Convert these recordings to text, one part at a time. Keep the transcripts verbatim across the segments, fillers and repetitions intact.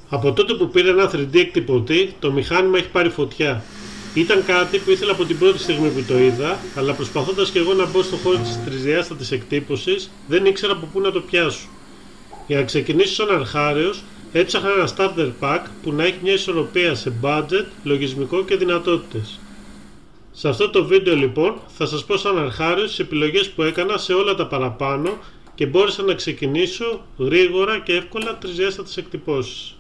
Από τότε που πήρα ένα θρι ντι εκτυπωτή, το μηχάνημα έχει πάρει φωτιά. Ήταν κάτι που ήθελα από την πρώτη στιγμή που το είδα, αλλά προσπαθώντας και εγώ να μπω στο χώρο της τρισδιάστατης εκτύπωσης, δεν ήξερα από πού να το πιάσω. Για να ξεκινήσω σαν αρχάριος, έψαχνα ένα starter pack που να έχει μια ισορροπία σε budget, λογισμικό και δυνατότητες. Σε αυτό το βίντεο λοιπόν θα σας πω σαν αρχάριος τις επιλογές που έκανα σε όλα τα παραπάνω και μπόρεσα να ξεκινήσω γρήγορα και εύκολα τρισδιάστατες εκτυπώσεις.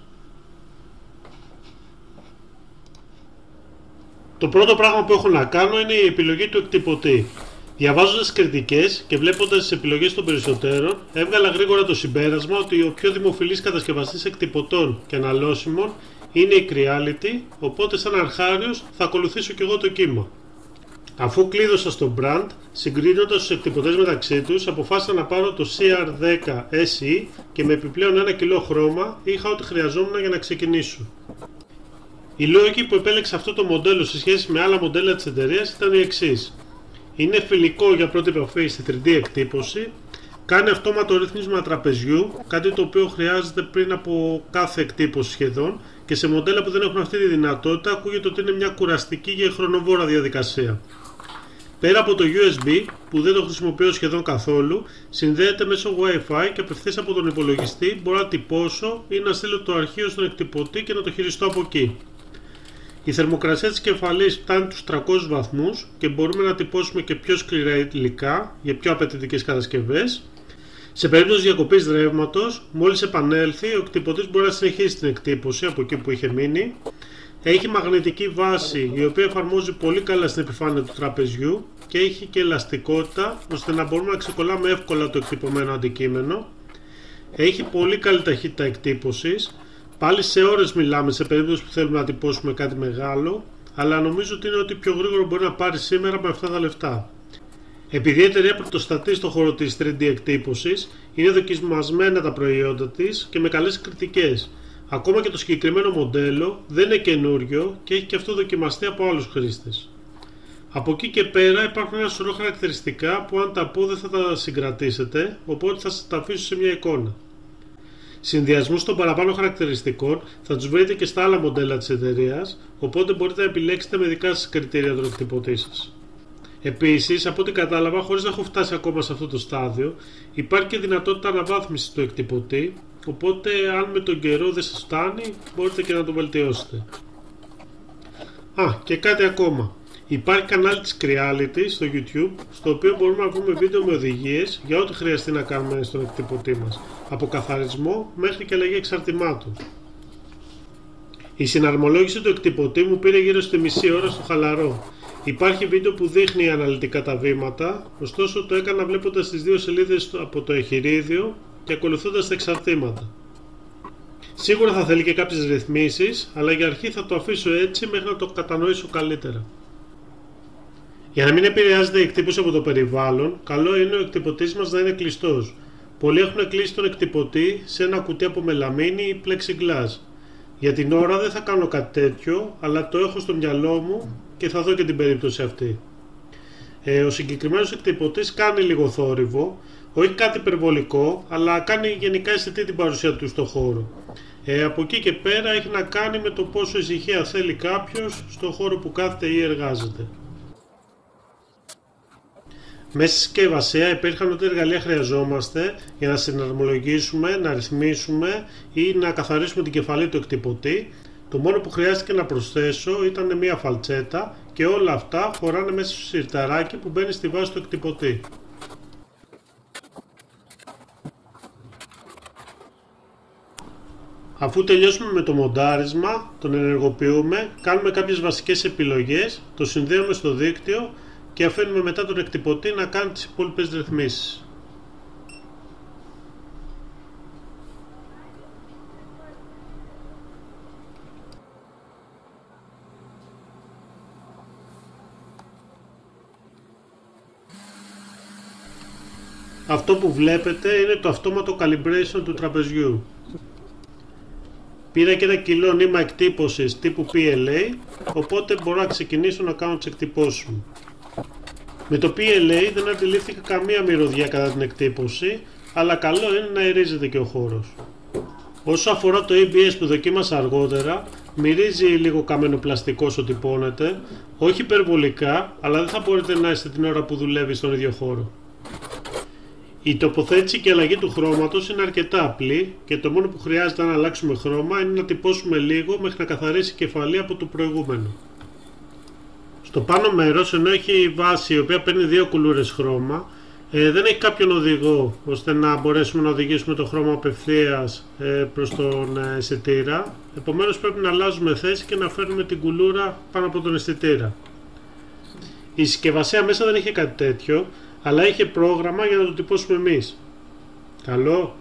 Το πρώτο πράγμα που έχω να κάνω είναι η επιλογή του εκτυπωτή. Διαβάζοντας κριτικές και βλέποντας τις επιλογές των περισσότερων, έβγαλα γρήγορα το συμπέρασμα ότι ο πιο δημοφιλής κατασκευαστής εκτυπωτών και αναλώσιμων είναι η Creality, οπότε σαν αρχάριος θα ακολουθήσω και εγώ το κύμα. Αφού κλείδωσα στο brand, συγκρίνοντας τους εκτυπωτές μεταξύ τους, αποφάσισα να πάρω το σι αρ δέκα ες ι και με επιπλέον ένα κιλό χρώμα είχα ό,τι χρειαζόμουν για να ξεκινήσω. Η λόγη που επέλεξα αυτό το μοντέλο σε σχέση με άλλα μοντέλα της εταιρείας ήταν η εξής. Είναι φιλικό για πρώτη επαφή στη θρι ντι εκτύπωση, κάνει αυτόματο ρύθμισμα τραπεζιού, κάτι το οποίο χρειάζεται πριν από κάθε εκτύπωση σχεδόν, και σε μοντέλα που δεν έχουν αυτή τη δυνατότητα ακούγεται ότι είναι μια κουραστική και χρονοβόρα διαδικασία. Πέρα από το γιου ες μπι που δεν το χρησιμοποιώ σχεδόν καθόλου, συνδέεται μέσω Wi-Fi και απευθείας από τον υπολογιστή μπορώ να τυπώσω ή να στείλω το αρχείο στον εκτυπωτή και να το χειριστώ από εκεί. Η θερμοκρασία της κεφαλής φτάνει τους τριακόσιους βαθμούς και μπορούμε να τυπώσουμε και πιο σκληρά υλικά για πιο απαιτητικές κατασκευές. Σε περίπτωση διακοπής ρεύματος, μόλις επανέλθει, ο εκτυπωτής μπορεί να συνεχίσει την εκτύπωση από εκεί που είχε μείνει. Έχει μαγνητική βάση η οποία εφαρμόζει πολύ καλά στην επιφάνεια του τραπεζιού και έχει και ελαστικότητα ώστε να μπορούμε να ξεκολλάμε εύκολα το εκτυπωμένο αντικείμενο. Έχει πολύ καλή ταχύτητα εκτύπωσης. Πάλι σε ώρες μιλάμε σε περίπτωση που θέλουμε να τυπώσουμε κάτι μεγάλο, αλλά νομίζω ότι είναι ότι πιο γρήγορα μπορεί να πάρει σήμερα με αυτά τα λεφτά. Επειδή η εταιρεία πρωτοστατεί στον χώρο της θρι ντι εκτύπωσης, είναι δοκιμασμένα τα προϊόντα της και με καλές κριτικές. Ακόμα και το συγκεκριμένο μοντέλο δεν είναι καινούριο και έχει και αυτό δοκιμαστεί από άλλους χρήστες. Από εκεί και πέρα υπάρχουν ένα σωρό χαρακτηριστικά που αν τα πω δεν θα τα συγκρατήσετε, οπότε θα σας τα αφήσω σε μια εικόνα. Συνδυασμούς των παραπάνω χαρακτηριστικών θα τους βρείτε και στα άλλα μοντέλα της εταιρείας, οπότε μπορείτε να επιλέξετε με δικά σας κριτήρια τον εκτυπωτή σας. Επίσης, από ό,τι κατάλαβα, χωρίς να έχω φτάσει ακόμα σε αυτό το στάδιο, υπάρχει και δυνατότητα αναβάθμισης του εκτυπωτή, οπότε αν με τον καιρό δεν σας φτάνει, μπορείτε και να το βελτιώσετε. Α, και κάτι ακόμα. Υπάρχει κανάλι της Creality στο YouTube, στο οποίο μπορούμε να βρούμε βίντεο με οδηγίες για ό,τι χρειαστεί να κάνουμε στον εκτυπωτή μας, από καθαρισμό μέχρι και αλλαγή εξαρτημάτων. Η συναρμολόγηση του εκτυπωτή μου πήρε γύρω στη μισή ώρα στο χαλαρό. Υπάρχει βίντεο που δείχνει αναλυτικά τα βήματα, ωστόσο το έκανα βλέποντας τις δύο σελίδες από το εγχειρίδιο και ακολουθώντας τα εξαρτήματα. Σίγουρα θα θέλει και κάποιες ρυθμίσεις, αλλά για αρχή θα το αφήσω έτσι μέχρι να το κατανοήσω καλύτερα. Για να μην επηρεάζεται η εκτύπωση από το περιβάλλον, καλό είναι ο εκτυπωτής μας να είναι κλειστός. Πολλοί έχουν κλείσει τον εκτυπωτή σε ένα κουτί από μελαμίνη ή plexiglass. Για την ώρα δεν θα κάνω κάτι τέτοιο, αλλά το έχω στο μυαλό μου και θα δω και την περίπτωση αυτή. Ε, ο συγκεκριμένος εκτυπωτής κάνει λίγο θόρυβο, όχι κάτι υπερβολικό, αλλά κάνει γενικά αισθητή την παρουσία του στο χώρο. Ε, από εκεί και πέρα έχει να κάνει με το πόσο ησυχία θέλει κάποιος στο χώρο που κάθεται ή εργάζεται. Μέσα στη συσκευασία υπήρχαν ό,τι εργαλεία χρειαζόμαστε για να συναρμολογήσουμε, να ρυθμίσουμε ή να καθαρίσουμε την κεφαλή του εκτυπωτή. Το μόνο που χρειάστηκε να προσθέσω ήταν μια φαλτσέτα και όλα αυτά χωράνε μέσα στο σιρταράκι που μπαίνει στη βάση του εκτυπωτή. Αφού τελειώσουμε με το μοντάρισμα, τον ενεργοποιούμε, κάνουμε κάποιες βασικές επιλογές, το συνδέουμε στο δίκτυο και αφήνουμε μετά τον εκτυπωτή να κάνει τις υπόλοιπες ρυθμίσεις. Αυτό που βλέπετε είναι το αυτόματο calibration του τραπεζιού. Πήρα και ένα κιλό νήμα εκτύπωσης τύπου πι ελ έι, οπότε μπορώ να ξεκινήσω να κάνω τις εκτυπώσεις μου. Με το πι ελ έι δεν αντιλήφθηκα καμία μυρωδιά κατά την εκτύπωση, αλλά καλό είναι να ερίζεται και ο χώρος. Όσο αφορά το έι μπι ες που δοκίμασα αργότερα, μυρίζει λίγο καμένο πλαστικό όσο τυπώνεται, όχι υπερβολικά, αλλά δεν θα μπορείτε να είστε την ώρα που δουλεύει στον ίδιο χώρο. Η τοποθέτηση και αλλαγή του χρώματος είναι αρκετά απλή και το μόνο που χρειάζεται να αλλάξουμε χρώμα είναι να τυπώσουμε λίγο μέχρι να καθαρίσει η κεφαλή από το προηγούμενο. Στο πάνω μέρος, ενώ έχει η βάση η οποία παίρνει δύο κουλούρες χρώμα, ε, δεν έχει κάποιον οδηγό ώστε να μπορέσουμε να οδηγήσουμε το χρώμα απευθείας ε, προς τον ε, αισθητήρα. Επομένως πρέπει να αλλάζουμε θέση και να φέρνουμε την κουλούρα πάνω από τον αισθητήρα. Η συσκευασία μέσα δεν είχε κάτι τέτοιο, αλλά είχε πρόγραμμα για να το τυπώσουμε εμείς. Καλό.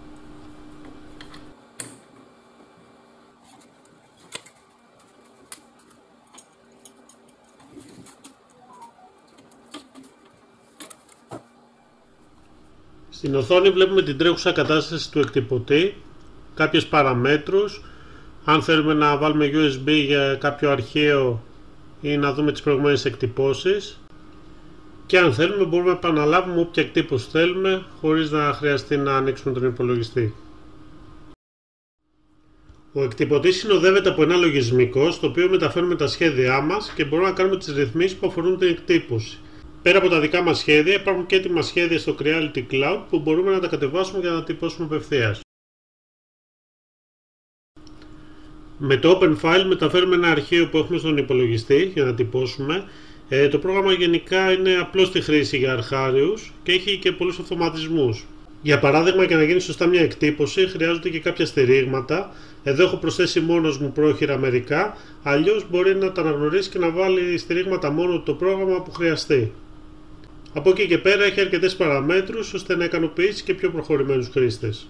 Στην οθόνη βλέπουμε την τρέχουσα κατάσταση του εκτυπωτή, κάποιες παραμέτρους, αν θέλουμε να βάλουμε γιου ες μπι για κάποιο αρχείο ή να δούμε τις προηγούμενες εκτυπώσεις, και αν θέλουμε μπορούμε να επαναλάβουμε όποια εκτύπωση θέλουμε χωρίς να χρειαστεί να ανοίξουμε τον υπολογιστή. Ο εκτυπωτής συνοδεύεται από ένα λογισμικό στο οποίο μεταφέρουμε τα σχέδιά μας και μπορούμε να κάνουμε τις ρυθμίσεις που αφορούν την εκτύπωση. Πέρα από τα δικά μας σχέδια υπάρχουν και έτοιμα σχέδια στο Creality Cloud που μπορούμε να τα κατεβάσουμε για να τυπώσουμε απευθείας. Με το Open File μεταφέρουμε ένα αρχείο που έχουμε στον υπολογιστή για να τυπώσουμε. Ε, το πρόγραμμα γενικά είναι απλό στη χρήση για αρχάριους και έχει και πολλούς αυτοματισμούς. Για παράδειγμα, για να γίνει σωστά μια εκτύπωση χρειάζονται και κάποια στηρίγματα. Εδώ έχω προσθέσει μόνος μου πρόχειρα μερικά, αλλιώς μπορεί να τα αναγνωρίσει και να βάλει στηρίγματα μόνο το πρόγραμμα που χρειαστεί. Από εκεί και πέρα έχει αρκετές παραμέτρους ώστε να ικανοποιήσει και πιο προχωρημένους χρήστες.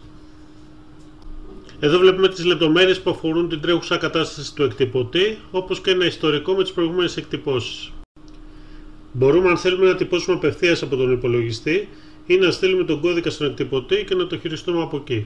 Εδώ βλέπουμε τις λεπτομέρειες που αφορούν την τρέχουσα κατάσταση του εκτυπωτή, όπως και ένα ιστορικό με τις προηγούμενες εκτυπώσεις. Μπορούμε, αν θέλουμε, να τυπώσουμε απευθείας από τον υπολογιστή ή να στείλουμε τον κώδικα στον εκτυπωτή και να το χειριστούμε από εκεί.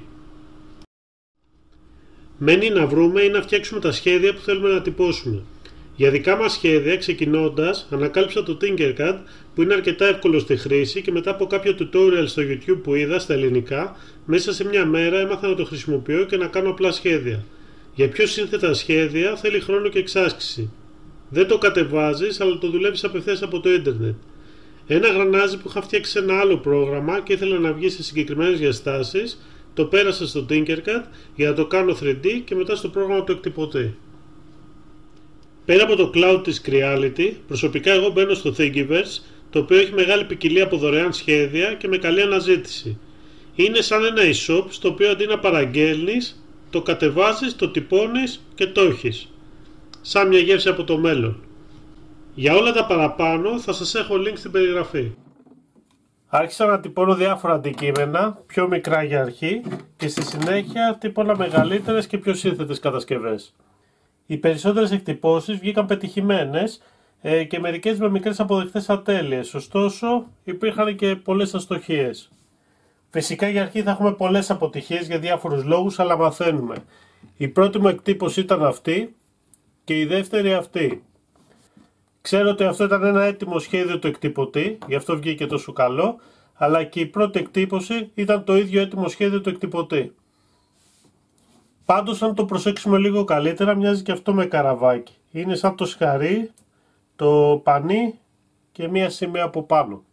Μένει να βρούμε ή να φτιάξουμε τα σχέδια που θέλουμε να τυπώσουμε. Για δικά μας σχέδια, ξεκινώντας, ανακάλυψα το Tinkercad που είναι αρκετά εύκολο στη χρήση και μετά από κάποιο tutorial στο YouTube που είδα στα ελληνικά, μέσα σε μια μέρα έμαθα να το χρησιμοποιώ και να κάνω απλά σχέδια. Για πιο σύνθετα σχέδια θέλει χρόνο και εξάσκηση. Δεν το κατεβάζεις, αλλά το δουλεύεις απευθείας από το ίντερνετ. Ένα γρανάζι που είχα φτιάξει σε ένα άλλο πρόγραμμα και ήθελα να βγει σε συγκεκριμένες διαστάσεις, το πέρασα στο Tinkercad για να το κάνω θρι ντι και μετά στο πρόγραμμα του εκτυπωτή. Πέρα από το cloud της Creality, προσωπικά εγώ μπαίνω στο Thingiverse, το οποίο έχει μεγάλη ποικιλία από δωρεάν σχέδια και με καλή αναζήτηση. Είναι σαν ένα e-shop στο οποίο αντί να παραγγέλνεις, το κατεβάζεις, το τυπώνεις και το έχεις. Σαν μια γεύση από το μέλλον. Για όλα τα παραπάνω θα σας έχω link στην περιγραφή. Άρχισα να τυπώνω διάφορα αντικείμενα, πιο μικρά για αρχή, και στη συνέχεια τύπωνα μεγαλύτερες και πιο σύνθετες κατασκευές. Οι περισσότερες εκτυπώσεις βγήκαν πετυχημένες ε, και μερικές με μικρές αποδεκτές ατέλειες, ωστόσο υπήρχαν και πολλές αστοχίες. Φυσικά για αρχή θα έχουμε πολλές αποτυχίες για διάφορους λόγους, αλλά μαθαίνουμε. Η πρώτη μου εκτύπωση ήταν αυτή και η δεύτερη αυτή. Ξέρω ότι αυτό ήταν ένα έτοιμο σχέδιο του εκτυπωτή, γι' αυτό βγήκε τόσο καλό, αλλά και η πρώτη εκτύπωση ήταν το ίδιο έτοιμο σχέδιο του εκτυπωτή. Πάντως, αν το προσέξουμε λίγο καλύτερα, μοιάζει και αυτό με καραβάκι. Είναι σαν το σκαρί, το πανί και μία σημαία από πάνω.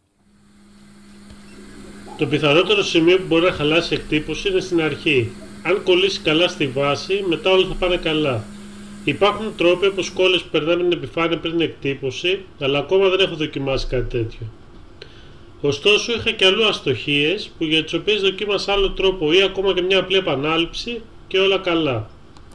Το πιθανότερο σημείο που μπορεί να χαλάσει εκτύπωση είναι στην αρχή. Αν κολλήσει καλά στη βάση, μετά όλα θα πάνε καλά. Υπάρχουν τρόποι όπως κόλλες που περνάνε την επιφάνεια πριν την εκτύπωση, αλλά ακόμα δεν έχω δοκιμάσει κάτι τέτοιο. Ωστόσο, είχα και αλλού αστοχίες που για τις οποίες δοκίμασα άλλο τρόπο ή ακόμα και μια απλή επανάληψη και όλα καλά.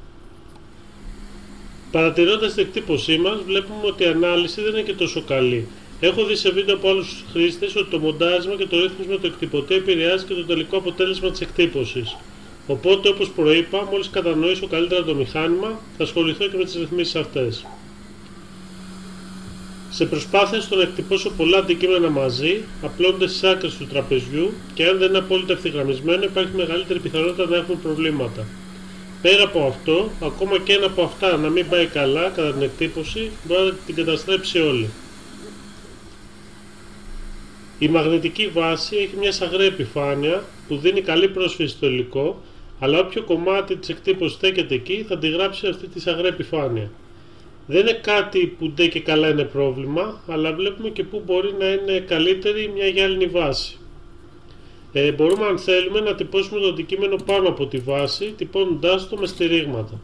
Παρατηρώντας την εκτύπωσή μας, βλέπουμε ότι η ανάλυση δεν είναι και τόσο καλή. Έχω δει σε βίντεο από άλλους χρήστες ότι το μοντάρισμα και το ρύθμισμα του εκτυπωτή επηρεάζει και το τελικό αποτέλεσμα της εκτύπωσης. Οπότε, όπως προείπα, μόλις κατανοήσω καλύτερα το μηχάνημα, θα ασχοληθώ και με τις ρυθμίσεις αυτές. Σε προσπάθεια στο να εκτυπώσω πολλά αντικείμενα μαζί, απλώνονται στις άκρες του τραπεζιού και αν δεν είναι απόλυτα ευθυγραμμισμένο, υπάρχει μεγαλύτερη πιθανότητα να έχουμε προβλήματα. Πέρα από αυτό, ακόμα και ένα από αυτά να μην πάει καλά κατά την εκτύπωση, μπορεί να την καταστρέψει όλη. Η μαγνητική βάση έχει μια σαγραία επιφάνεια που δίνει καλή πρόσφυση στο υλικό, αλλά όποιο κομμάτι της εκτύπωσης στέκεται εκεί θα τη γράψει αυτή τη σαγραία επιφάνεια. Δεν είναι κάτι που ντε και καλά είναι πρόβλημα, αλλά βλέπουμε και που μπορεί να είναι καλύτερη μια γυάλινη βάση. Ε, μπορούμε αν θέλουμε να τυπώσουμε το αντικείμενο πάνω από τη βάση, τυπώνοντάς το με στηρίγματα.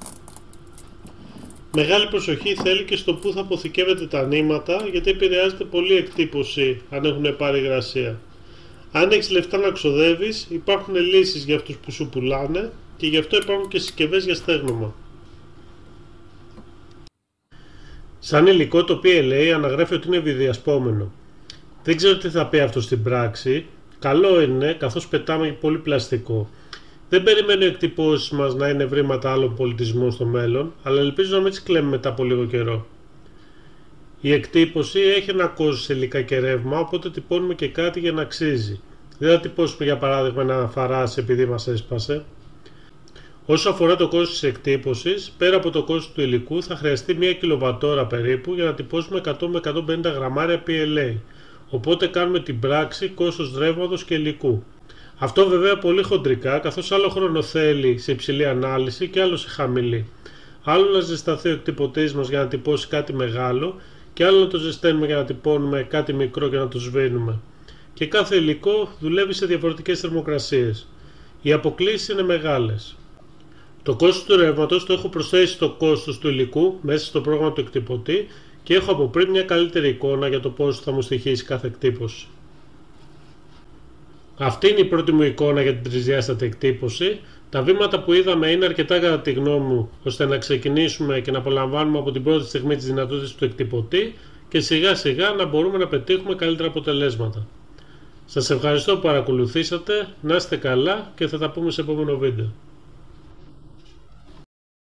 Μεγάλη προσοχή θέλει και στο που θα αποθηκεύετε τα νήματα, γιατί επηρεάζεται πολύ η εκτύπωση αν έχουν πάρει υγρασία. Αν έχεις λεφτά να ξοδεύεις, υπάρχουν λύσεις για αυτούς που σου πουλάνε και γι' αυτό υπάρχουν και συσκευές για στέγνομα. Σαν υλικό το πι ελ έι αναγράφει ότι είναι βιδιασπόμενο. Δεν ξέρω τι θα πει αυτό στην πράξη. Καλό είναι, καθώς πετάμε πολύ πλαστικό. Δεν περιμένω οι εκτυπώσεις μας να είναι βρήματα άλλων πολιτισμών στο μέλλον, αλλά ελπίζω να μην τις κλαίμε μετά από λίγο καιρό. Η εκτύπωση έχει ένα κόστος σε υλικά και ρεύμα, οπότε τυπώνουμε και κάτι για να αξίζει. Δεν θα τυπώσουμε για παράδειγμα ένα φαράσι επειδή μας έσπασε. Όσο αφορά το κόστος της εκτύπωσης, πέρα από το κόστος του υλικού θα χρειαστεί μία κιλοβατόρα περίπου για να τυπώσουμε εκατό με εκατόν πενήντα γραμμάρια πι ελ έι. Οπότε κάνουμε την πράξη κόστος ρεύματος και υλικού. Αυτό βέβαια πολύ χοντρικά, καθώς άλλο χρόνο θέλει σε υψηλή ανάλυση και άλλο σε χαμηλή. Άλλο να ζεσταθεί ο εκτυπωτής μας για να τυπώσει κάτι μεγάλο και άλλο να το ζεσταίνουμε για να τυπώνουμε κάτι μικρό και να το σβήνουμε. Και κάθε υλικό δουλεύει σε διαφορετικές θερμοκρασίες. Οι αποκλίσεις είναι μεγάλες. Το κόστος του ρεύματος το έχω προσθέσει στο κόστος του υλικού μέσα στο πρόγραμμα του εκτυπωτή και έχω από πριν μια καλύτερη εικόνα για το πόσο θα μου στοιχήσει κάθε εκτύπωση. Αυτή είναι η πρώτη μου εικόνα για την τρισδιάστατη εκτύπωση. Τα βήματα που είδαμε είναι αρκετά κατά τη γνώμη μου ώστε να ξεκινήσουμε και να απολαμβάνουμε από την πρώτη στιγμή τις δυνατότητες του εκτυπωτή και σιγά σιγά να μπορούμε να πετύχουμε καλύτερα αποτελέσματα. Σας ευχαριστώ που παρακολουθήσατε, να είστε καλά και θα τα πούμε σε επόμενο βίντεο.